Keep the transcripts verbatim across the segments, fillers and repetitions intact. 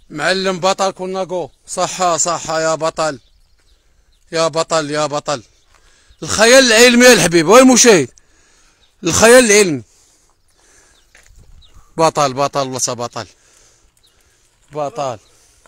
معلم بطل كوناغو، صحة صحة يا بطل يا بطل يا بطل. الخيال العلمي يا الحبيب والمشاهد، الخيال العلمي. بطل بطل والله بطل بطل.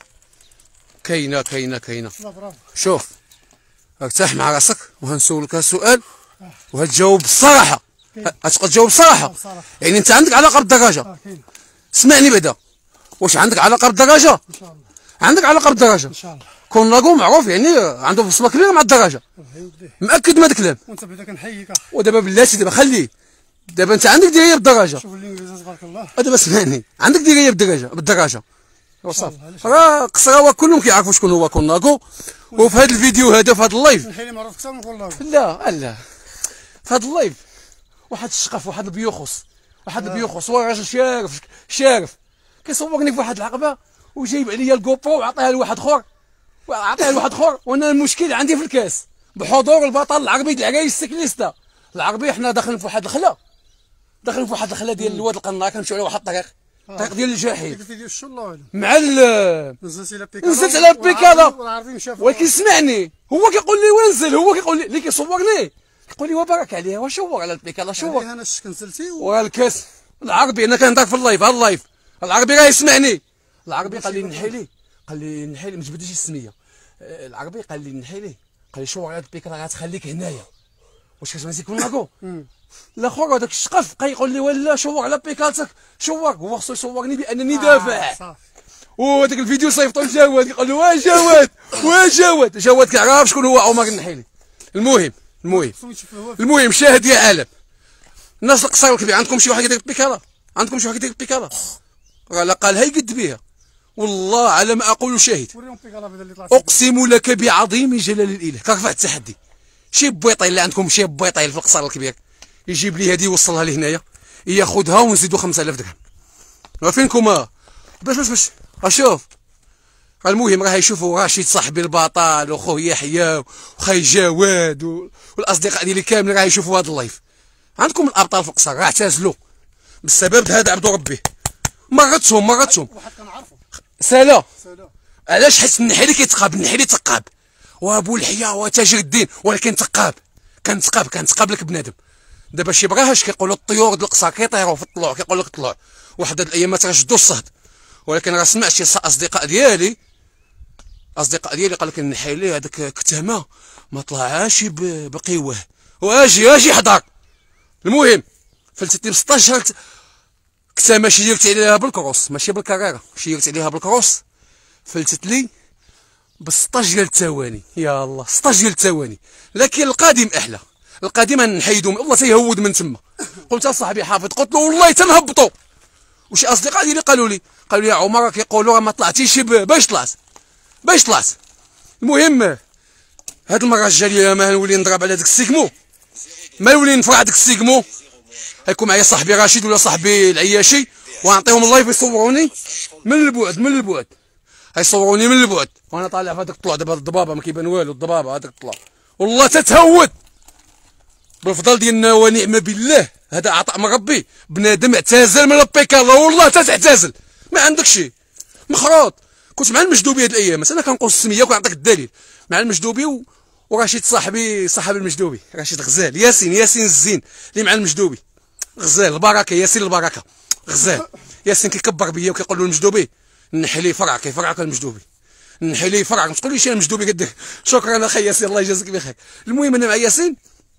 كاينه كاينه كاينه. شوف ارتاح مع راسك وهنسولك سؤال وهتجاوب بصراحه، غتبقى تجاوب بصراحه. يعني انت عندك علاقه بالدراجه؟ اسمعني بعدا، واش عندك علاقه بالدراجه؟ ان شاء الله عندك علاقه بالدراجه ان شاء الله. كوناغو معروف يعني عنده بصمه كبيره مع الدراجه، مأكد من هذا الكلام. وانت بعدا كنحييك. ودابا بلاتي دابا خليه، دابا انت عندك درايه بالدراجه. شوف الانجليزي تبارك الله. دابا اسمعني، عندك درايه بالدراجه بالدراجه وصافي. راه قصراوه كلهم كيعرفوا شكون هو كوناغو. وفي هذا الفيديو هذا في هذا اللايف نحيلي معروف اكثر من كوناغو. لا لا، في هذا اللايف واحد الشقف، واحد البيوخص، واحد البيوخص هو راجل شارف شارف كيصورني في واحد العقبه وجايب عليا الكوبرو وعطيها لواحد اخر وعطيها لواحد اخر. وانا المشكل عندي في الكاس بحضور البطل العربي ديال العرايس السيكليستا العربي. حنا داخلين في واحد الخلا، داخلين في واحد الخلا ديال الواد القناع، كنمشيو على واحد الطريق، الطريق ديال الجحيم مع ال نزلت على بيكالا، نزلت على بيكالا. والعربي مشى. ولكن اسمعني، هو كيقول لي وين نزل، هو كيقول لي اللي كيصورني كيقول لي وبارك عليه واش شور على البيكالا شور. انا شك نزلتي والكاس العربي انا كنهضر في اللايف، ها اللايف العربي راه يسمعني. العربي قال لي نحي لي، قال لي نحي لي ما تجبديش السميه. العربي قال لي نحي لي، قال لي شور على البيكالا غتخليك هنايا. واش كتبغي كوناغو؟ الاخر هذاك الشقف بقى يقول لي ولا شور على بيكالتك شور، هو خصو يصورني بانني دافع. وهذاك الفيديو صيفطو لجواد كيقول له وا جواد وا جواد. جواد كيعرف شكون هو عمر النحيلي. المهم المهم المهم شاهد يا عالم، الناس القصار والكبير، عندكم شي واحد كيدير بيكالا؟ عندكم شي واحد كيدير بيكالا؟ راه لا قالها يقد بها، والله على ما اقول شاهد. اقسم لك بعظيم جلال الاله كرفع التحدي. شي بويطيل اللي عندكم، شي بويطيل في القصر الكبير يجيب لي هذه يوصلها لهنايا، ياخذها ونزيدو خمسة آلاف درهم. فينكم باش باش باش اشوف. المهم راه يشوفوا رشيد صاحبي البطل وخوه يحيى وخاي جواد والاصدقاء ديالي كاملين راه يشوفوا هذا اللايف. عندكم الابطال في القصر راه اعتزلوا بسبب هذا عبد ربي. مرتهم مرتهم واحد كنعرفو سالا. علاش؟ حيت النحيلي كيتقاب، النحيلي تقاب وابو الحياه وتاجر الدين، ولكن تقاب كان تقاب كان تقاب لك بنادم. دابا شي بغاهاش كيقولوا الطيور ديال القصر كيطيروا في الطلوع، كيقول لك طلوع واحد هاد الايامات راه شدوا الصهد. ولكن راه سمعت شي اصدقاء ديالي اصدقاء ديالي قال لك النحيلي هذاك كتامه ما طلعاش بقيوه واجي اجي حضر. المهم فلتتي ب ستطاش شهر كتامه شيرت عليها بالكروس ماشي بالكراره، شيرت عليها بالكروس فلتت لي ب ستطاش ديال الثواني. يا الله ستطاش ديال الثواني. لكن القادم احلى، القادم نحيدو والله تيهود من تما. قلت اصاحبي حافظ، قلت له والله تنهبطوا. وشي اصدقاء ديالي قالوا لي قالوا لي يا عمر كيقولوا راه ما طلعتيش باش طلعت باش طلعت. المهم هاد المره الجايه ما نولي نضرب على داك السيكمو، ما نولي نفرع داك السيكمو. غيكون معايا صاحبي رشيد ولا صاحبي العياشي وغنعطيهم اللايف يصوروني من البعد من البعد، غيصوروني من البعد وانا طالع في هذاك الطلوع. دابا الضبابه ما كيبان والو، الضبابه هذاك الطلوع والله تتهود بالفضل ديالنا ونعم بالله. هذا عطاء من ربي. بنادم اعتزل من البيكالا والله تتعتزل ما عندك شي مخروط. كنت مع المجدوبي هاد الايامات، انا كنقول السميه وكنعطيك الدليل. مع المجدوبي و... ورشيد صاحبي صاحب المجدوبي رشيد غزال، ياسين ياسين الزين اللي مع المجدوبي غزال البركه، ياسين البركه غزال. ياسين كيكبر بيا وكيقول له المجدوبي نحلي فرع كيفرعك المجدوبي نحلي فرع. ما تقوليش انا المجدوبي قد شكرا اخي ياسين الله يجازيك بخير. المهم انا مع ياسين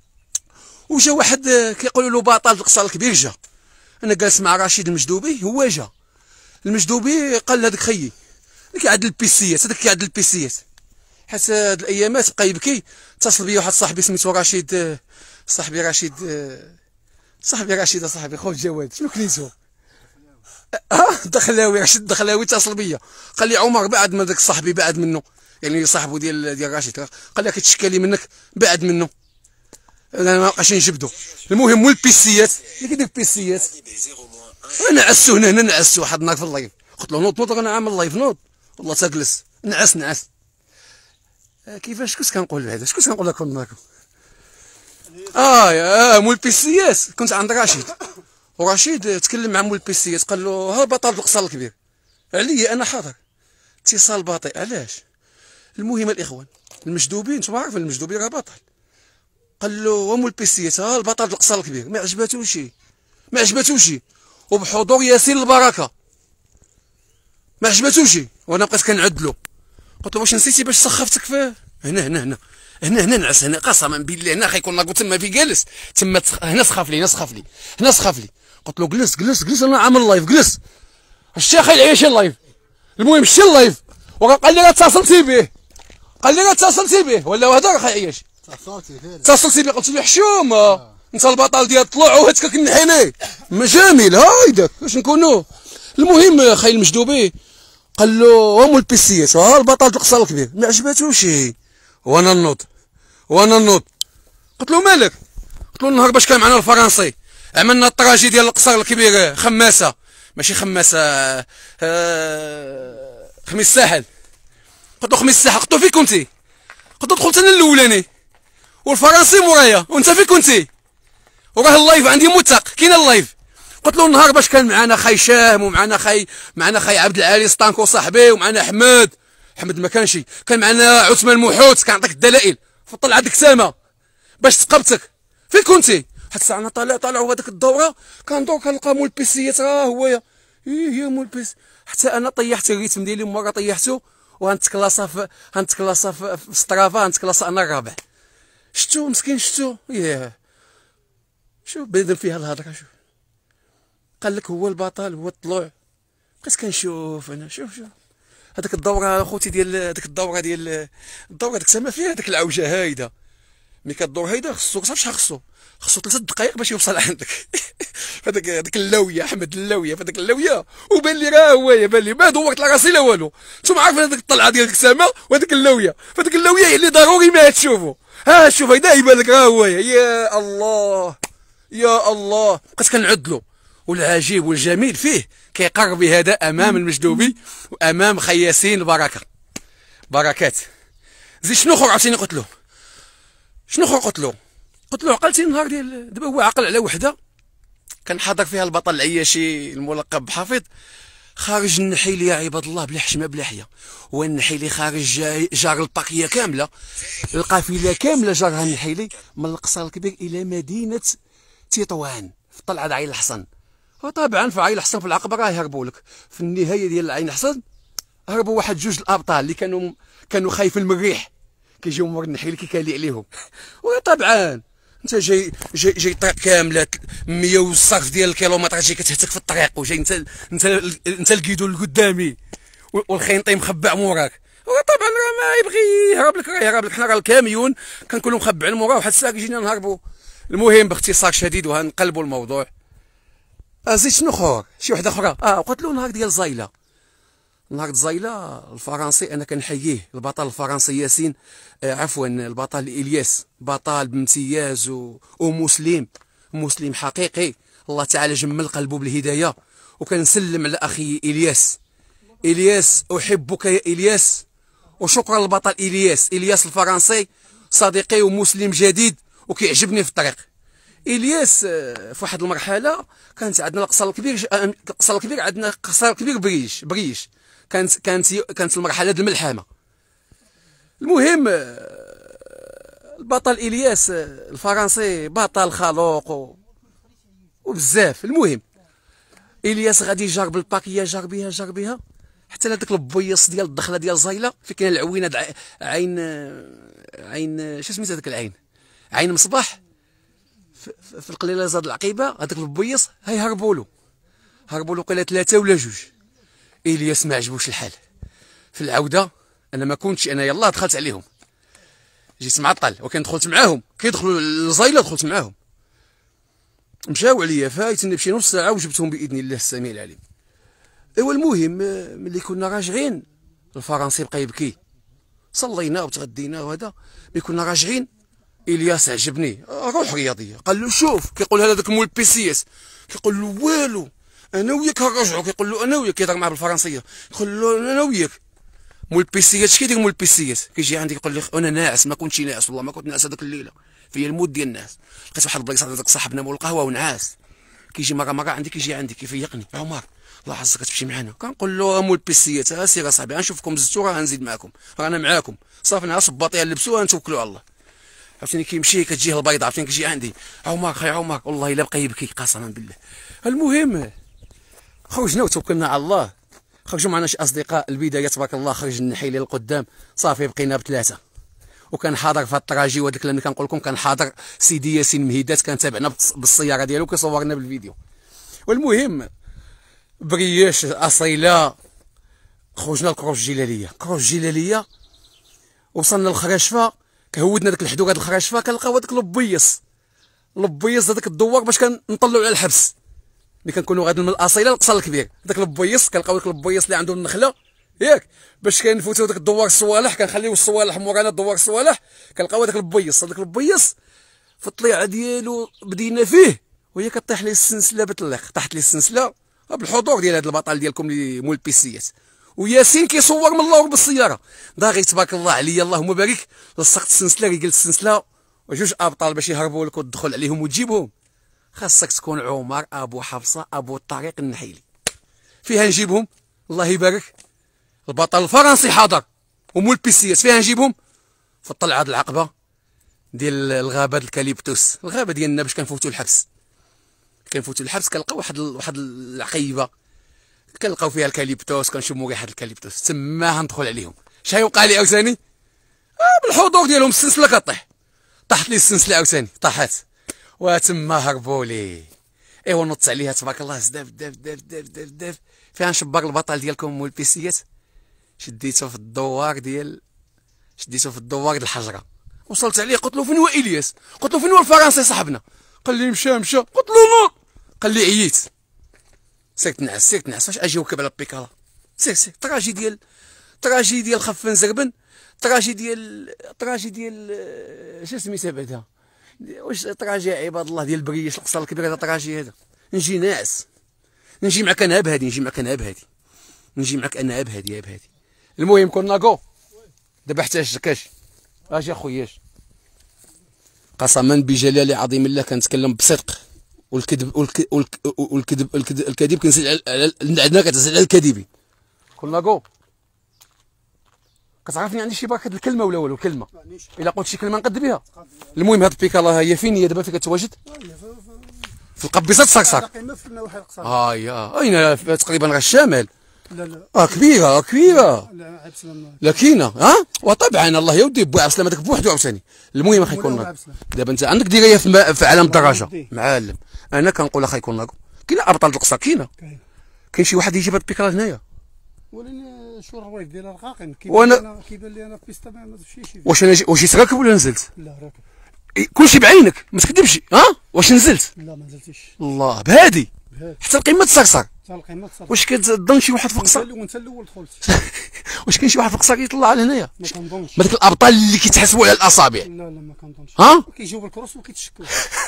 وجا واحد كيقولوا له بطل في القصر الكبير. جا انا جالس مع رشيد المجدوبي، هو جا المجدوبي قال لهذاك خيي اللي كيعدل البيسيات، هذاك كيعدل البيسيات حيت هاد الايامات بقى يبكي. اتصل بيا واحد صاحبي سميتو رشيد، صاحبي رشيد صاحبي رشيد صاحبي خوت جواد شنو كنيتو اه دخلاوي رشيد دخلاوي. اتصل بيا قال لي عمر بعد من داك صاحبي بعد منه، يعني صاحبو ديال ديال رشيد قال لي كيتشكى لي منك بعد منه انا ما بقاش نجبدو. المهم مول البيسيات اللي كيدير البيسيات نعسو هنا هنا نعسو واحد النهار في اللايف. قلت له نوض نوض انا عامل لايف نوض والله تجلس نعس نعس. كيفاش كنت كنقول هذا؟ شكون كنقول لكم معكم؟ اه يا مول البيسيات كنت عند رشيد، ورشيد تكلم مع مول البيسيات قال له ها بطل القصر الكبير عليا انا حاضر. اتصال بطيء علاش؟ المهم الاخوان المجدوبين، نتوما عارفين المجدوبين راه بطل. قال له ومول البيسيات ها البطل القصر الكبير، ما عجباتوش ما عجباتوش وبحضور ياسين البركه ما عجباتوش. وانا بقيت كنعدلو، قلت له واش نسيتي باش سخفتك في هنا هنا هنا هنا هنا نعس هنا قسما بالله هنا خيكون ناقو تما في جالس تما تخ... هنا سخف لي هنا سخف لي هنا سخف لي. قلت له جلس جلس جلس انا عامل لايف جلس. شتي اخي العيش اللايف. المهم شتي اللايف وقال لي اتصلتي به، قال لي اتصلتي به ولا هذا اخي عياش اتصلتي فيه اتصلتي به. قلت له حشومه انت البطل ديال الطلوع وهاتك كنحيني ما جميل هايداك باش نكونوا. المهم اخي المجدوبي قال له هم البيسيات ها البطل القصر الكبير، ما عجباتوش. وانا نوض وانا نوض قلت له مالك؟ قلت له النهار باش كان معنا الفرنسي عملنا الطراجي ديال القصر الكبير خماسه ماشي خماسه آه خميس الساحل. قلت له خميس الساحل. قلت له فين كنتي؟ قلت له دخلت انا الاولاني والفرنسي مورايا وانت فين كنتي؟ وراه اللايف عندي متق كاين اللايف. قلت له النهار باش كان معنا خاي شام ومعنا خاي معنا خاي عبد العالي ستانكو صاحبي ومعنا احمد احمد ما كانش، كان معنا عثمان موحوت كنعطيك الدلائل فطلع عندك سامه باش تقبتك. فين كنتي؟ حتى الساعه انا طالع طالع وهذيك الدوره كندور كنلقى مول البيسيات راه هو ايه هي مول البيس. حتى انا طيحت الريتم ديالي مره طيحته وغنتكلاصا في غنتكلاصا في سترافا غنتكلاصا انا الرابع. شتو مسكين شتو ياه شوف بيدم فيها الهضره. شوف قال لك هو البطل هو الطلوع. بقيت كنشوف انا شوف شوف هذيك الدوره خوتي ديال هذيك الدوره ديال الدوره ديك سما فيها هذيك العوجه هايده ملي كدور هيدا خصو صافي شحال خصو خصو ثلاث دقائق باش يوصل عندك. فهذاك هذيك اللويه احمد اللويه فهذيك اللويه وبان لي راه هو بان لي ما دورت لا راسي لا والو. نتوما عارفين هذيك الطلعه ديال السما وهذيك اللويه فهذيك اللويه هي اللي ضروري ما تشوفوا. ها شوف هيدا يبان لك راه هو. يا الله يا الله بقيت كنعدلو. والعجيب والجميل فيه كيقر بهذا امام المجدوبي وامام خي ياسين البركه بركات. زيد شنو اخر عاوتاني قلت له شنو اخر قلت له قلت له عقلتي النهار ديال دابا هو عقل على وحده كان حاضر فيها البطل العياشي الملقب بحفيظ خارج النحيلي يا عباد الله بلا حشمه بلا حياه. هو النحيلي خارج جار الباقيه كامله القافله كامله جارها النحيلي من القصر الكبير الى مدينه تطوان في طلعه عين الحصن. وطبعا في عين الحصن في العقبه راه يهربوا لك في النهايه ديال عين الحصن هربوا واحد جوج الابطال اللي كانوا كانوا خايفين من الريح كيجيو مور النحيلي كيكالي عليهم. وطبعا انت جاي جاي جاي طريق كامله مية والصرف ديال الكيلومتر جاي كتهتك في الطريق وجاي انت انت انت الكيدون القدامي والخينطي مخبع موراك. وطبعا راه ما يبغي يهرب لك راه يهرب لك. حنا راه الكاميون كنكونوا مخبعين موراه واحد الساعه كيجينا نهربوا. المهم باختصار شديد وهنقلبوا الموضوع. زيد شنو اخر شي وحده اخرى اه قلت له نهار ديال زايله نهار زايله الفرنسي انا كنحييه البطل الفرنسي ياسين آه عفوا البطل الياس بطل بامتياز ومسلم مسلم حقيقي الله تعالى جمل قلبه بالهدايه. وكنسلم على اخي الياس الياس احبك يا الياس وشكرا للبطل الياس الياس الفرنسي صديقي ومسلم جديد وكيعجبني في الطريق. الياس في واحد المرحله كانت عندنا القصر الكبير القصر الكبير عندنا قصر كبير بريش بريش كانت كانت كانت المرحله ديال الملحمه. المهم البطل الياس الفرنسي بطل خلوق وبزاف. المهم الياس غادي جار بالباكيه جار بها جار بها حتى لهذاك البويص ديال الدخله ديال زايله في كاين العوينه عين عين شو سميتها هذيك العين عين مصباح في القليله زاد العقيبه. هذاك البويص هاي هربوا له هربوا له قيله ثلاثه ولا جوج. الياس ما عجبوش الحال في العوده. انا ما كنتش انا يلاه دخلت عليهم جيت معطل وكان دخلت معاهم كيدخلوا للزايله دخلت معاهم مشاو عليا فايتني بشي نص ساعه وجبتهم باذن الله السميع العليم. ايوا المهم ملي كنا راجعين الفرنسي بقى يبكي صلينا وتغدينا وهذا ملي كنا راجعين الياس عجبني روح رياضيه. قال له شوف كيقول هذاك مول بيسياس كيقول له والو انا وياك هنرجعوا. كيقول له انا وياك كيهضر معاه بالفرنسيه يقول له انا وياك مول بيسياس. اش كيدير مول بيسياس؟ كيجي عندي يقول لي انا ناعس ما كنتش ناعس والله ما كنت ناعس هذيك الليله فيا الموت ديال الناس. لقيت واحد البلايصه هذاك صاحبنا مول القهوه ونعاس كيجي مره مره عندي كيجي عندي كيفيقني عمر الله حظك تمشي معنا. كنقول له مول البيسيات ها سير اصاحبي غنشوفكم زدتو راه غنزيد معاكم رانا معاكم صافي نهار الباطيه نلبسوها نتوكلوا على الله. عرفتيني كيمشي كتجيه البيضه عرفتيني كتجي عندي عمر خي عمر والله الا بقى يبكي قسما بالله. المهم خرجنا وتوكلنا على الله. خرجوا معنا شي اصدقاء البدايه تبارك الله خرج النحيلي للقدام صافي بقينا بثلاثه. وكان حاضر في الطراجي وهذاك الكلام اللي كنقول لكم كان حاضر سيدي ياسين مهيدات كان تابعنا بالسياره ديالو كيصورنا بالفيديو. والمهم برياش اصيله خرجنا لكروج الجلاليه. كروج الجلاليه وصلنا للخراشفه كهودنا داك الحدوق هاد الخراشفه كنلقاو هذاك لبيص لبيص هذاك الدوار باش كنطلعوا على الحبس ملي كنكونوا غاديين من الاصيله للقصر الكبير. داك لبيص كنلقاو داك لبيص اللي عنده النخله ياك باش كنفوتوا داك الدوار الصوالح كنخليو الصوالح مورانا الدوار الصوالح كنلقاو هذاك لبيص. هذاك لبيص في الطليعه ديالو بدينا فيه وهي كطيح ليه السلسله بتليق. طاحت ليه السلسله بالحضور ديال هذا البطل ديالكم اللي مول البيسيات وياسين كيصور من اللور بالسياره داغي تبارك الله عليا اللهم بارك. لصقت السلسله قلت السلسله وجوج ابطال باش يهربوا لك وتدخل عليهم وتجيبهم. خاصك تكون عمر ابو حفصه ابو الطريق النحيلي. فيها نجيبهم الله يبارك. البطل الفرنسي حاضر ومول البيسيات فيها نجيبهم في الطلعه د العقبه ديال الغابه د الكاليبتوس. الغابه ديالنا باش كنفوتوا الحبس كنفوتوا الحبس كنلقاو واحد واحد العقيبه كنلقاو فيها الكاليبتوس كنشموا ريحه الكاليبتوس تما ندخل عليهم. شحال وقع لي عاوتاني آه بالحضور ديالهم السلسله كطيح طاحت لي السلسله عاوتاني طاحت وتما هربوا لي. ايوا نط عليها تبارك الله زداف داف داف داف داف داف فيها نشبر البطل ديالكم مول البيسيات شديته في الدوار ديال شديته في الدوار ديال الحجره. وصلت عليه قلت له فين هو الياس قلت له فين هو الفرنسي صاحبنا قال لي مشى مشى قلت له نوض قال لي عييت سير تنعس سير تنعس فاش اجي وكب على البيكالا سير سير طراجي ديال طراجي ديال خفن زربن طراجي ديال طراجي ديال شنو سميتها بعدا واش طراجي عباد الله ديال بريش القصر الكبير هذا طراجي هذا. نجي ناعس نجي معك انا بهادي نجي معك انا بهادي نجي معك انا بهادي بهادي. المهم كنا كو دابا احتاج كاش اجي اخويا قسما بجلال عظيم الله كنتكلم بصدق والكذب والكذب والكذب الكذب كنزيد على عندنا كتزيد على الكذبين. كنا كو كتعرفني عندي شي بركه الكلمه ولا والو كلمه الا قلت شي كلمه نقد بها. المهم هاد البيكالا هي فين هي دابا فين كتواجد في القبيصه صرصر ها هي اين تقريبا غير الشمال. لا لا اه كبيره كبيره لا عيب سلام لا كاينه ها وطبعا الله يودي بو عبد السلام هذاك بوحدو عاوتاني. المهم اخي كون دابا انت عندك ديريه في, في عالم الدراجه معلم. انا كنقول اخي كون كاين ابطال القصر كاينه كاين شي واحد يجيب هاد البيكالا هنايا ولكن شو الروايح ديالها رقاقين وانا كيبان لي انا في بيستا ما تمشيش. واش انا واش جيت راكب ولا نزلت؟ لا راكب كلشي بعينك ما تكذبش ها واش نزلت؟ لا ما نزلتيش الله بهادي حتى القمه تصرصر. حتى القمه تصرصر. واش كتظن شي واحد في القصر وانت الاول دخلت واش كاين شي واحد في القصر يطلع لهنايا؟ ما كنظنش ما داك الابطال اللي كيتحسبوا على الاصابع. لا لا ما كنظنش ها كيجيو بالكروس وكيتشكلوا.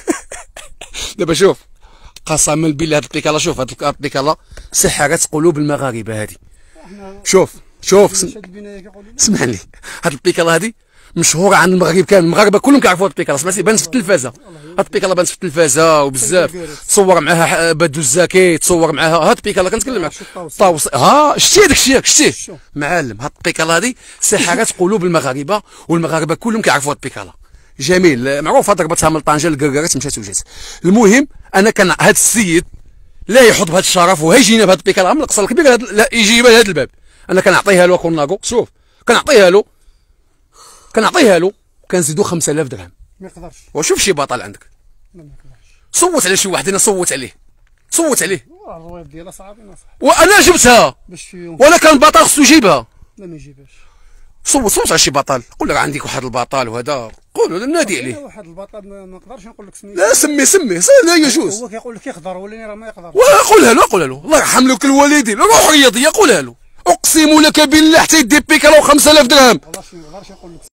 دابا شوف قسما بالله هاد البيكالا شوف هاد البيكالا سحرت قلوب المغاربه هادي. شوف شوف سم... اسمعني هاد البيكالا هادي مشهوره عند المغرب كامل المغاربه كلهم كيعرفوا هاد البيكالا سمعتي بانت في التلفازه. هاد البيكالا بانت في التلفازه وبزاف تصور معاها بدو الزكي تصور معاها هاد البيكالا كنتكلم معاك طاوس ها شتي داك الشيء ياك شتيه معلم. هاد البيكالا هادي سحرت قلوب المغاربه والمغاربه كلهم كيعرفوا هاد البيكالا جميل معروفه ضربتها من طنجه لكركرات مشات وجات. المهم انا كان هاد السيد لا يحط بهذا الشرف وهيجينا بهذا البيكالا من القصر الكبير لا يجيبها لهذا الباب. انا كنعطيها له كوناكو شوف كنعطيها له كنعطيها له كنزيدو خمسة آلاف درهم. ما يقدرش وشوف شي بطل عندك لا ما يقدرش صوت على شي واحد انا صوت عليه صوت عليه الروايح ديالها صعيبين صح وانا جبتها باش ولا كان بطل خصو يجيبها. لا ما يجيبهاش صوت صوت على شي بطل قول له عندك واحد البطل وهذا قولوا نادي عليه. واحد البطل ما نقدرش نقول لك سميتو. لا سمي سمي لا يجوز هو كيقول لك يقدر ولكن راه ما يقدرش. قولها له قولها له الله يرحم لك الوالدين روح رياضيه قولها له اقسم لك بالله حتى يدي بيكالا خمسة آلاف درهم. والله ما نقدرش نقول لك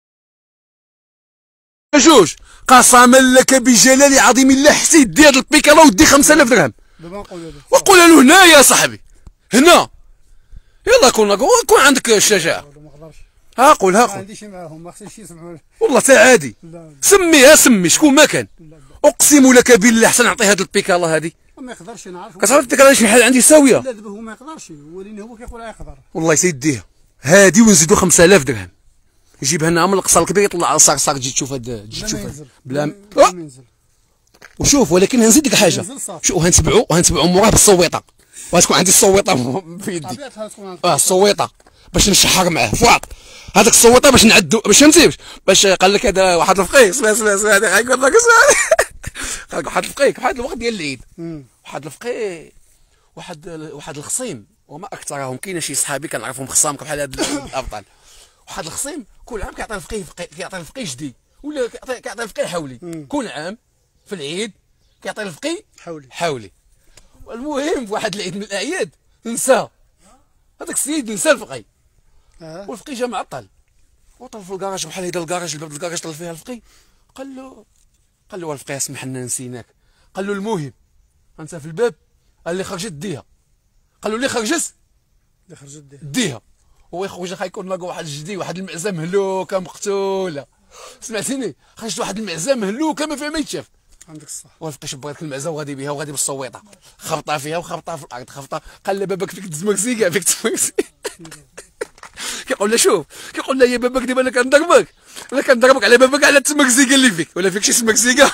جوج قسما لك بجلال عظيم الله حتى يدي هاد البيكالا ودي خمسة آلاف درهم. دابا نقول له وقول له هنا يا صاحبي هنا يلا كون كون عندك الشجاعه. ما نقدرش ها قولها ما قول عنديش معاهم ما خصنيش يسمعوا. والله تا عادي لا سميها سمي شكون ما كان اقسم لك بالله حتى نعطي هاد البيكالا هادي ما يقدرش نعرف. كتعرف ديك راه شي حاجه عندي ساويه. لا دابا هو ما يقدرش، ولكن هو كيقول يقدر. والله سيديه هادي ونزيدو خمسة آلاف درهم يجيبها لنا من القصر الكبير يطلع على صرصار تجي تشوف هاد تجي تشوف بلا بلا ما ينزل. وشوف ولكن غنزيد لك حاجه، شوف وغنتبعو وغنتبعو موراه بالصويطه، وغتكون عندي الصويطه في يدي. اه الصويطه باش نشحر معاه فواط هذاك الصويطه باش نعدو باش فهمتي باش قال لك هذا واحد الفقيه اسمع اسمع اسمع هذا غيقول لك قال لك واحد الفقيه واحد الوقت ديال العيد واحد الفقيه واحد واحد الخصيم وما اكثرهم كاين شي صحابي كنعرفهم خصام بحال هاد الابطال. واحد الخصيم كل عام كيعطي الفقيه كيعطي الفقيه جدي ولا كيعطي كيعطي الفقيه حولي. كل عام في العيد كيعطي الفقيه حولي حولي. المهم في واحد العيد من الاعياد نسى هذاك السيد نسى الفقيه. اه والفقيه جا معطل وطل في الكراج بحال هيدا الكراج الباب الكراج طل فيها الفقيه. قال له قال له الفقيه اسمح لنا نسيناك. قال له المهم انت في الباب قال لي خرجت ديها. قال له اللي خرجت اللي خرجت ديها ديها. هو يخرج خايكون لاقوا واحد الجدي واحد المعزه مهلوكه مقتوله. سمعتيني خرجت واحد المعزه مهلوكه ما فيها ما يتشاف. عندك الصح. والفقيه شبر هذيك المعزه وغادي بها وغادي بالصويطه خبطها فيها وخبطها في الارض خبطها. قال له باباك فيك تزمكسيكا فيك تزمكسيكا. كيقول له شوف كيقول له يا باباك دابا انا كنضربك انا كنضربك على باباك على التمكسيكا اللي فيك ولا فيك شي تمكسيكا.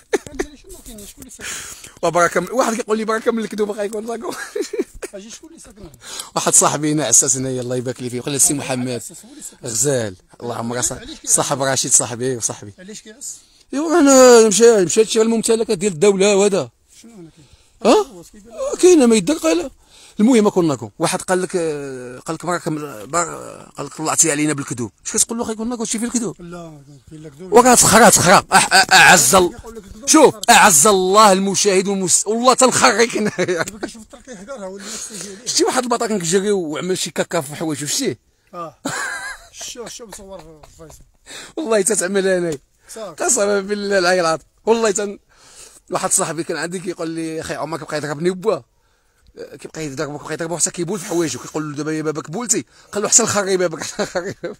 وبركه واحد كيقول لي بركه من الكذوب غيكون لاكو. اجي شكون اللي ساكن؟ واحد صاحبي نعسس هنايا الله يبارك لي فيه قال السي محمد غزال الله عمرها صاحب رشيد صاحبي وصاحبي. علاش كيعس؟ ايوا انا مشى مشات شي الممتلكات ديال الدوله وهذا. شنو هنا كاين؟ اه كاينه ما يدك قال. المهم كناكم واحد قال لك قال لك بركه قال لك طلعتي علينا بالكذوب. اش كتقول له كنا كلشي في الكذوب؟ لا كاين لك كذوب وكتخرا تخرا اعز شوف اعز الله المشاهد والمس والله تنخريك هنايا. كنشوف الطريق كيهكرها ولا يستجي عليه. شتي واحد البطا كان كيجري وعمل شي كاكا في حوايجو شتيه؟ اه شوف شوف مصور في الفيسبوك والله تتعمل انايا قسما بالله العلي العظيم. والله تن واحد صاحبي كان عندي كيقول لي اخي عمرك كيبقى يضربني بواه كيبقى يضربك كيبقى يضربك حتى كيبول في حوايجو. كيقول له دابا يا باباك بولتي قال له حتى نخري بابك حتى نخري بابك.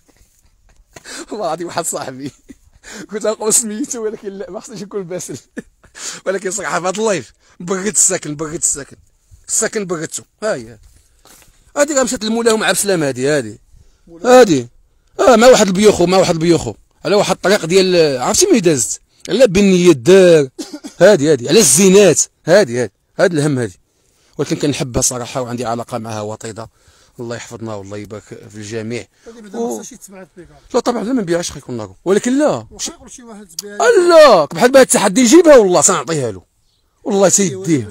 والله العظيم واحد صاحبي كنت نقول سميتو ولكن لا ما خصنيش يكون باسل. ولكن صراحه في هذا اللايف بغيت الساكن بغيت الساكن الساكن بغيتو. ها هي هادي راه مشات لمولاهم عبد السلام هادي هادي هادي اه مع واحد البيوخو مع واحد البيوخو على واحد الطريق ديال عرفتي ملي دازت على بنيه الدار هادي هادي على الزينات هادي هادي هاد الهم هادي. ولكن كنحبها صراحه وعندي علاقه معها وطيده الله يحفظنا والله يبارك في الجميع. و... لا طبعا لا ما نبيعهاش خيكون ناكو ولكن لا واخا يقول شي واحد تبيعها لا بحال بهذا التحدي يجيبها والله سنعطيها له والله سيديها.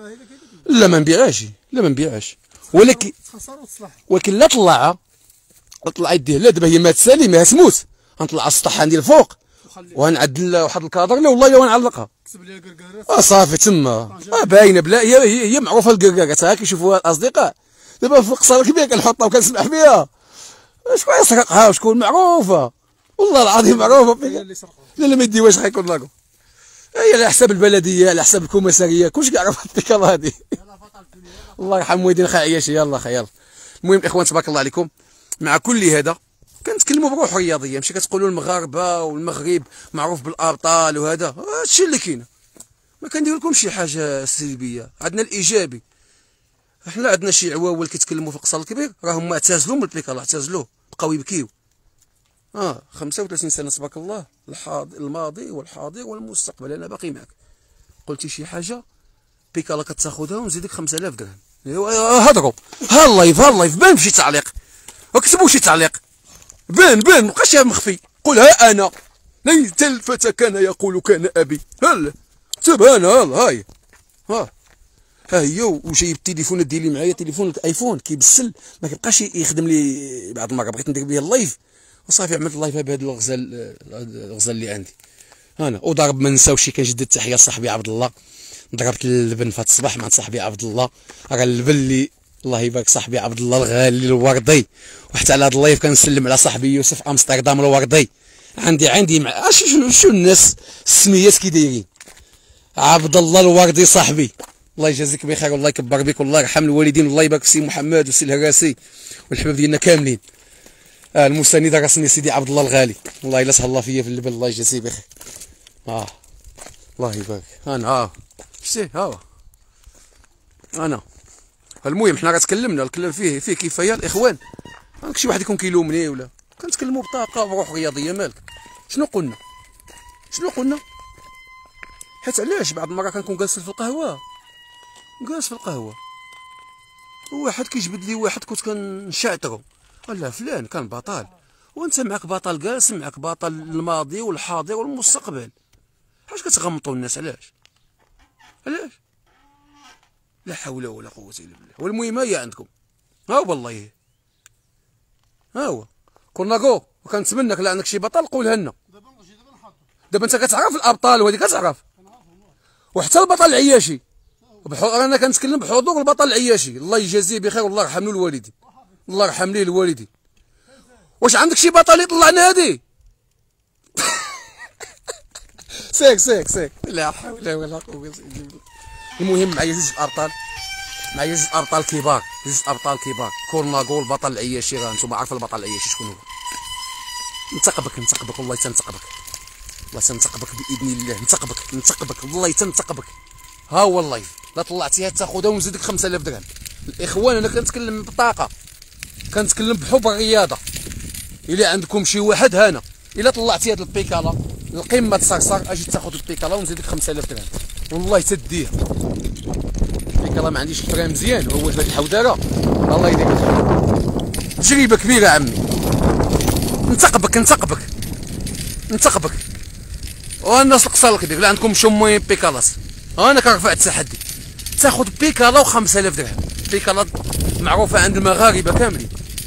لا ما نبيعهاش لا ما نبيعهاش ولكن ولكن لا طلعها لا طلع يديه لا دابا هي مات سليمه تموت غنطلع السطح عندي الفوق وغنعدل واحد الكادر لا والله ونعلقها. كتب لي الكركارات اه صافي تما اه باينه بلا هي هي, هي معروفه الكركارات ها كيشوفوها الاصدقاء دابا في القصر الكبير كنحطها وكنسمح بها. شكون يسرقها وشكون معروفه والله العظيم معروفه. لا لا ما يديوهاش غيكون لاكو هي على حساب البلديه على حساب الكوميساريه كلشي كيعرف الفكره هذه. الله يرحم والدين خا عياشي يلا خا يلا. المهم اخوان تبارك الله عليكم مع كل هذا كنتكلموا بروح رياضيه ماشي كتقولوا المغاربه والمغرب معروف بالابطال وهذا هادشي اللي كاين. ما كندير لكم شي حاجه سلبيه عندنا الايجابي. حنا عندنا شي عواول كيتكلموا في القصر الكبير راهم اعتزلوا من البيكال اعتزلوا بقاو يبكيو. اه خمسة وثلاثين سنه تبارك الله الحاضر الماضي والحاضر والمستقبل انا باقي معك. قلتي شي حاجه بيكالا كتاخذها ونزيدك خمسة آلاف درهم. هضروا ها اللايف ها اللايف بان في شي تعليق وكتبوا شي تعليق بان بان مابقاش مخفي. قول ها انا ليت الفتى كان يقول كان ابي هل كتب انا هاي ها ها هي وجايب التليفون ديالي معايا تليفون الايفون كيبسل ما كيبقاش يخدم لي بعض المرات بغيت ندير به اللايف وصافي عملت اللايف بهذا الغزال الغزال اللي عندي انا وضرب ما نساوش كنجدد التحيه لصاحبي عبد الله. ضربت اللبن فهاد الصباح مع صاحبي عبد الله راه اللبن اللي الله يبارك صاحبي عبد الله الغالي الوردي. وحتى على هذا اللايف كنسلم على صاحبي يوسف امستردام الوردي. عندي عندي مع شنو شنو الناس السميات كي دايرين عبد الله الوردي صاحبي الله يجازيك بخير والله يكبر بك والله يرحم الوالدين والله يبارك في سي محمد وسي الهراسي والحباب ديالنا كاملين. آه المساند راسني سيدي عبد الله الغالي والله الا تهلا فيا في اللبن الله يجازيه بخير. اه الله يبارك انا ها شتي ها انا المهم حنا راه تكلمنا الكلام فيه فيه كفايه الاخوان. راك شي واحد يكون كيلومني ولا كنتكلموا بطاقه وروح رياضيه. مالك شنو قلنا شنو قلنا؟ حيت علاش بعض المرات كنكون جالس في القهوه جالس في القهوه وواحد كيجبد لي واحد كنت كنشعترو قال له فلان كان بطل وانت معك بطل جالس معك بطل الماضي والحاضر والمستقبل. علاش كتغمطوا الناس؟ علاش علاش؟ لا حول ولا قوه الا بالله. والمهم هي عندكم ها والله ها هو كنا جو وكنتمنى لا عندك شي بطل قولها لنا. دابا انت كتعرف الابطال وهذه كتعرف وحتى البطل العياشي. انا كنتكلم بحضور البطل العياشي الله يجازيه بخير والله يرحم له الوالدين الله يرحم ليه الوالدين. واش عندك شي بطل يطلعنا هادي؟ سيك سيك سيك لا حول ولا قوه الا بالله. المهم معايا جوج ابطال معايا جوج ابطال كبار جوج ابطال كبار. كورناغو البطل العياشي راه نتوما عارفين البطل العياشي شكون هو. نتقبك نتقبك والله تنتقبك والله تنتقبك باذن الله. نتقبك نتقبك والله تنتقبك. ها هو اللايف لا طلعتيها تاخذها ونزيدك خمسة آلاف درهم. الاخوان انا كنتكلم بطاقه كنتكلم بحب الرياضه. الا عندكم شي واحد هنا الا طلعتي هاد البيكالا القمه تصرصر اجي تاخذ البيكالا ونزيدك خمسة آلاف درهم والله تديها. البيكالا ما عنديش الفرا مزيان هو هاد الحوداره الله يديك الخير. تجربه كبيره عمي. نتقبك نتقبك نتقبك. والناس القصار كدير لا عندكم شمي بيكالات انا كنرفع التحدي تاخذ بيكالا وخمسة آلاف درهم. بيكالا معروفه عند المغاربه كاملين.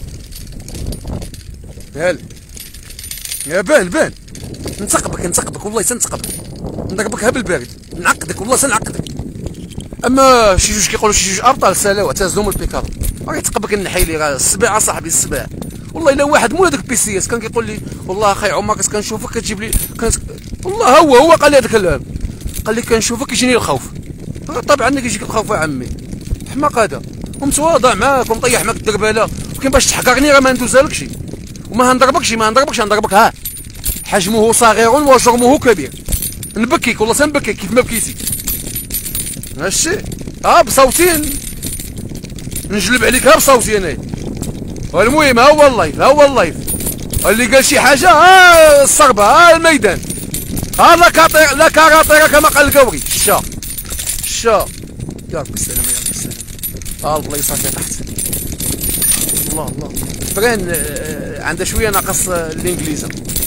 هل يا بان بان نتقبك نتقبك والله تنتقبك نضربك ها بالبارد نعقدك والله سنعقدك. اما شي جوج كيقولوا شي جوج ابطال سالاو اعتزلوا من البيكالا راه يتقبك النحيلي راه السباع صاحبي السباع. والله الا واحد مول هذاك البيسيات كان كيقول لي والله اخي عمر كنت كنشوفك كتجيب لي كانت والله هو هو قال لي هذا الكلام قال لي كنشوفك يجيني الخوف. طبعا كيجيك الخوف يا عمي حماق هذا ومتواضع معاك ومطيح معاك الدرباله ولكن باش تحقرني راه ما ندوزها وما هنضربكش ما هنضربكش هنضربك ها حجمه صغير وجرمه كبير. نبكيك والله سنبكيك كيف ما بكيتي هادشي ها بصوتي نجلب عليك ها بصوتي انايا. المهم ها هو اللايف ها هو اللايف اللي قال شي حاجه ها الصربه ها الميدان ها لا كاطير لا كاراطير كما قال الكوري الشا الشا يا ربي السلامه يا ربي السلامه. ها البلايصه فيها تحت الله الله. فران عندها شويه ناقص الانجليزه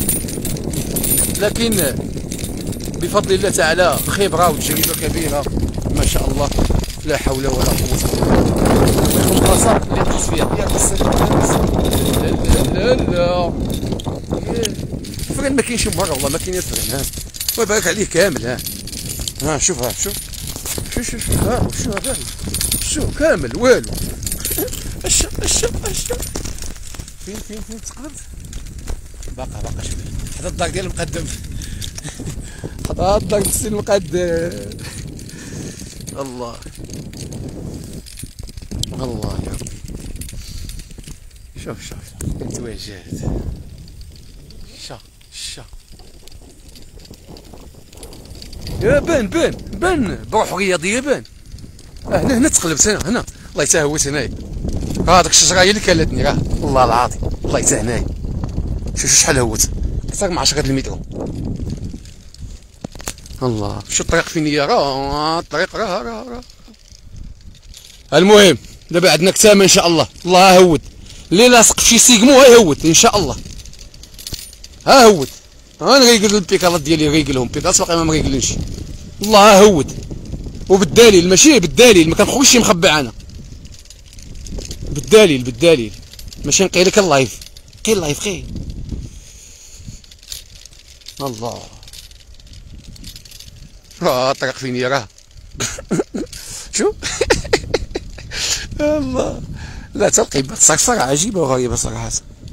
لكن بفضل الله تعالى خبره وتجربه كبيره ما شاء الله لا حول ولا قوه الا بالله. البلاصه اللي دوز فيها يا لا لا لا فران ما كاينش مره والله ما كاين يا فران. ها الله يبارك عليه كامل. ها ها شوف ها شوف شوف شوف شوف ها شوف هذا شوف كامل والو. الشا الشا الشا فين فين فين تقربت باقا باقا شوف هذا الدار ديال المقدم هذا الدار ديال السي المقدم. الله الله يا ربي شوف شوف التواجد شا شا يا بان بان بان بروح رياضيه بان. هنا هنا تقلبت هنا هنا الله يتهوت هنايا هذاك الشجره هي اللي كلتني راه والله العظيم الله يتا هنايا. شوف شحال هوت اكثر من عشرة المتر. الله شو الطريق فين هي راه الطريق راه راه راه. المهم دابا عندنا كتامه ان شاء الله. الله هود اللي لاصق في شي سيغمو ها يهود ان شاء الله. ها هود ها نريقل البيكالات ديالي ريقلهم بيكالات باقي ما مريقلينش الله هود وبالدليل ماشي بالدليل ما كنخرجش مخبي انا بالدليل بالدليل ماشي نقي لك اللايف قي اللايف قي الله راه الطريق فين هي راه شوف الله لا تلقيبات صرصرة عجيبة وغريبة صراحة.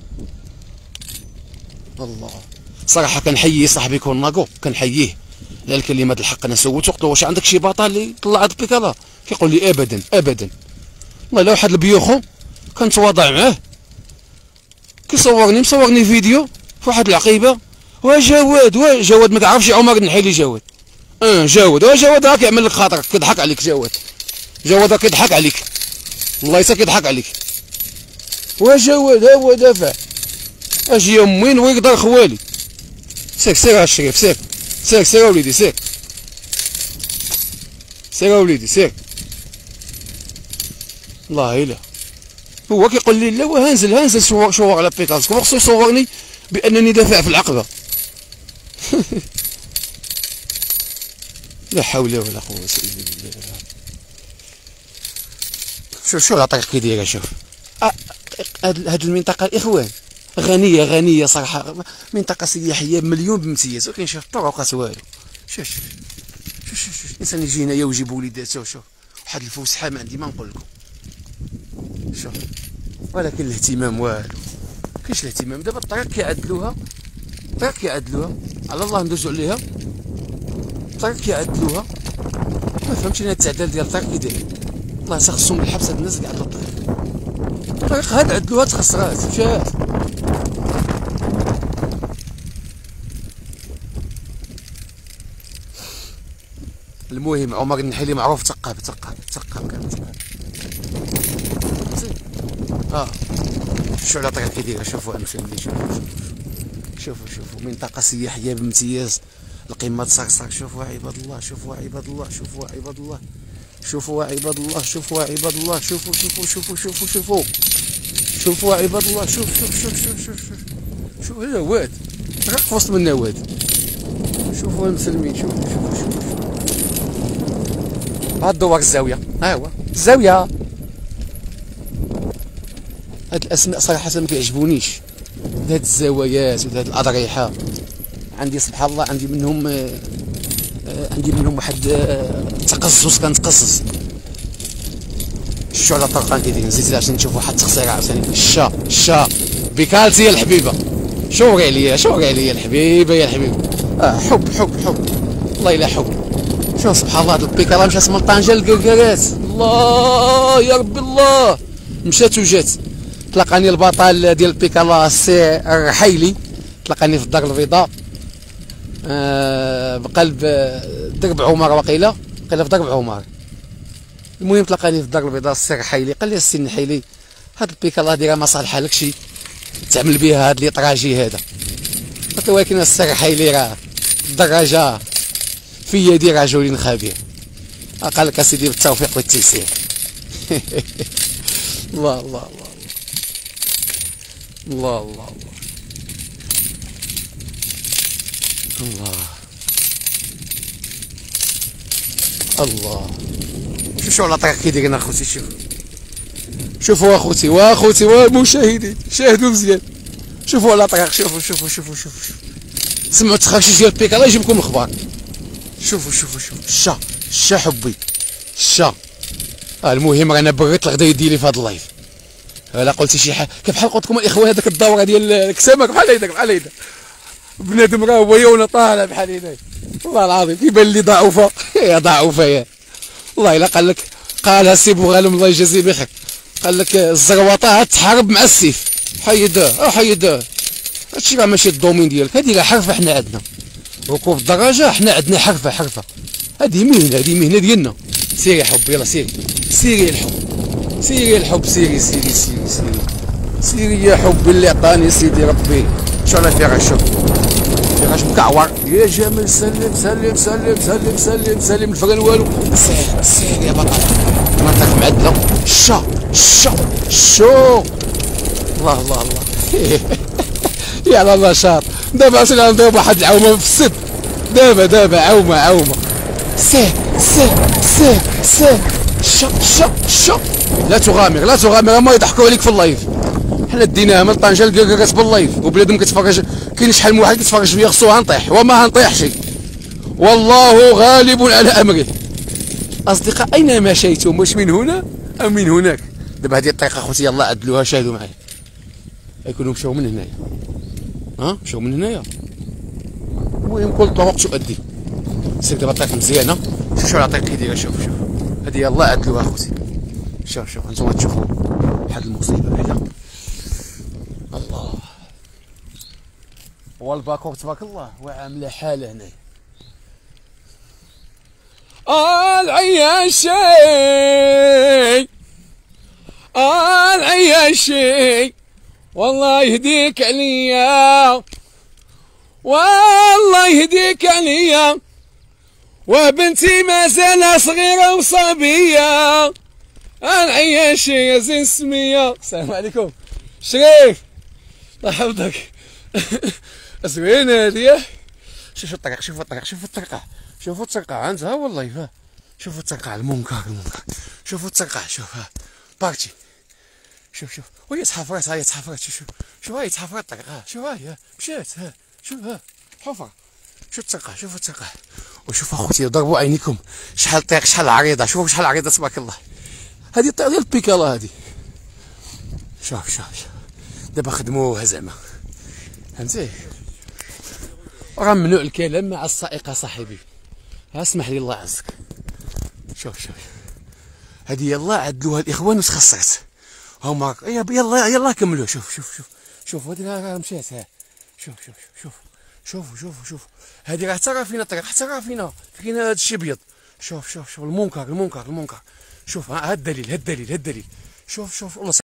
الله صراحة كنحيي صاحبي كورناغو كنحييه على الكلمات الحق. انا سولت وقته واش عندك شي بطل اللي طلع هاد البيكالا كيقول لي ابدا ابدا. والله لا واحد البيوخو كنتواضع معاه كيصورني مصورني فيديو في واحد العقيبة وا جواد وا جواد ما كعرفش عمر النحيلي جواد اه جواد وا جواد هاك يعمل لك خاطرك كيضحك عليك جواد جواد كيضحك عليك، والله حتى كيضحك عليك. وجواد ها هو دافع، اجي يمين ويقدر خوالي. سير سير الشريف، سير سير سير وليدي، سير سير وليدي، سير. الله الا هو كيقول لي لا هنزل هنزل صور صور على بيكاس، هو خصو يصورني بانني دافع في العقبه. لا حول ولا قوه الا بالله. شوف شوف العطريق كي دايره، شوف هاد المنطقه الاخوان غنيه غنيه صراحه، منطقه سياحيه مليون بامتياز، ولكن شوف الطرقات والو. شوف شوف شوف شوف شوف الانسان يجي هنايا ويجيب وليداته. شوف واحد الفسحه ما عندي ما نقول لكم. شوف ولكن الاهتمام والو، كاينش الاهتمام. دابا الطريق كيعدلوها، الطريق كيعدلوها على الله ندوزو عليها. الطريق كيعدلوها، ما فهمتش انا التعديل ديال الطريق كي داير. الله خصهم الحبس هاد الناس اللي عدلوا الطريق. الطريق هاد عدلوها تخسرات مشات. المهم عمر النحيلي معروف ثقاب ثقاب ثقاب كان ثقاب. اه شوفوا على الطريق كي دايره، شوفوا المشاهدين، شوفوا شوفوا شوفوا منطقه سياحيه بامتياز، القمه صرصر. شوفوا عباد الله، شوفوا عباد الله، شوفوا عباد الله، شوفوا عباد الله، شوفوا عباد الله، شوفوا شوفوا شوفوا شوفوا شوفوا شوفوا عباد الله. شوف شوف شوف شوف شوف شوف شوف هذا واد طريق في وسط منا واد. شوفوا المسلمين، شوفوا شوفوا شوفوا هاد دوار الزاويه، ها هو الزاويه. هاد الاسماء صراحه ما كيعجبونيش، هاد الزوايات وهاد الاضريحه. عندي سبحان الله عندي منهم آه عندي منهم واحد آه تقصص، كنتقصص. شوفوا على الطرقان كي دايرين، نزيد عشان نشوف واحد التقصيره عاوتاني. الشا الشا بكالتي يا الحبيبه، شوري عليا شوري عليا الحبيبه يا الحبيبه. اه حب حب حب والله الا حب. شوف سبحان الله هاد البيكالا مشات من طنجه للكركرات. الله يا ربي الله، مشات وجات. تلقاني البطل ديال البيكالا السي الرحيلي، تلقاني في الدار البيضاء أه بقلب درب عمر، وقيله وقيله في درب عمر. المهم تلقاني في الدار البيضاء السي الرحيلي، قال لي السي النحيلي هاد البيكالا ديرها ما صالحه لكشي تعمل بها هاد ليطراجي هذا. قلت له ولكن السي الرحيلي راه الدراجه في يدي رجل خبير. قال لك اسيدي بالتوفيق والتيسير. الله الله الله الله الله الله الله. شوف شوف على الطريق كي دايرين اخوتي، شوف شوفوا اخوتي واخوتي والمشاهدين، شاهدوا مزيان. شوفوا على الطريق، شوفوا شوفوا شوفوا شوفوا سمعوا التخرشيش ديال البيكالا يجيبكم الخبار. شوفوا شوفوا شوفوا الشا الشا حبي الشا. آه المهم رانا بغيت الغدا يديري في هذا اللايف. الا قلتي شي حاجه بحال قلت لكم الاخوان، هذاك الدوره ديال الكسامه بحال هيداك بحال هيدا بنادم راه هو يونا طالع بحال هيدا. والله العظيم كيبان لي ضعوفه. يا ضعوفه يا والله. الا قال لك قالها سي بوغالم الله يجازيه بخير، قال لك الزرواطه تحارب مع السيف، حيدوه اه حيدوه. هادشي راه ماشي الدومين ديالك، هادي راه حرفه حنا عندنا. ركوب الدراجه حنا عندنا حرفه حرفه، هادي مهنه هادي مهنه ديالنا. سيري يا حب يلا سيري سيري الحب سيري يا الحب سيري سيري سيري سيري سيري يا حب اللي عطاني سيدي ربي. شو انا فيها شوف فيها شوف مكعور يا جمال. سلم سلم سلم سلم سلم سلم الفران والو. سير سير يا بطل منطقة معدلة. شا شا شو الله الله الله. يا الله شاط. دابا عرفتي غنضرب واحد العومة في السد. دابا دابا عومة عومة. سير سير سير سير شا شا شا. لا تغامر لا تغامر، ما يضحكوا عليك في اللايف. حنا ديناها من طنجه لكركرات باللايف، وبنادم كتفرج. كاين شحال من واحد كيتفرج فيا خصو غنطيح وما غنطيحش، والله غالب على امره. اصدقاء اينما مشيتم، واش من هنا ام من هناك. دابا هذه الطريقه اخوتي يلاه عدلوها، شاهدوا معايا. يكونوا مشاو من هنايا، ها مشاو من هنايا. المهم كل طرق تؤدي. سير دابا الطريق مزيانه. شوف شوف على الطريق كي دايره. شوف شوف هذه يلاه عدلوها اخوتي. شوف شوف انتم تشوفوا واحد المصيبه هذا. الله والباكور تبارك الله وعامله حاله هنايا. العياشي العياشي والله يهديك عليا والله يهديك عليا وبنتي مازال صغيرة وصبية العياشي يا زين سمية. السلام عليكم شريف الله يحفظك. زوينة هادية. شوفوا الطريق شوفوا الطريق شوفوا الطريقة شوفوا الطريقة عندها والله فا شوفوا الطريقة المنكر المنكر شوفوا الطريقة شوف ها بارتي شوف شوف وهي تحفرت هاي تحفرت شوف شوف شوف هاي تحفرت الطريقة شوف هاي مشات ها شوف ها حفرة شوف الطريقة شوفوا الطريقة وشوف اخوتي ضربوا عينيكم شحال الطريق شحال عريضة شوفوا شحال عريضة تبارك الله. هذه الطريق ديال البيكالا هذه شوف شوف شوف دابا خدموها زعما فهمتي. راه ممنوع الكلام مع السائقة صاحبي. ها اسمح لي الله يعزك. شوف شوف هذه يلا عدلوها الاخوان واش خسرت هما يلا يلا كملوا. شوف شوف شوف شوف هذه راه مشات ها شوف شوف شوف شوف شوف شوف هذه راه حتى راه فينا الطريق حتى راه فينا فينا هذا الشيء ابيض. شوف شوف شوف المنكر المنكر المنكر شوف ها الدليل ها الدليل ها الدليل شوف شوف والله